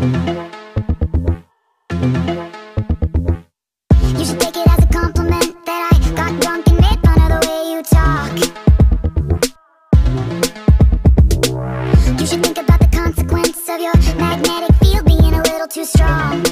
You should take it as a compliment that I got drunk and made fun of the way you talk. You should think about the consequence of your magnetic field being a little too strong.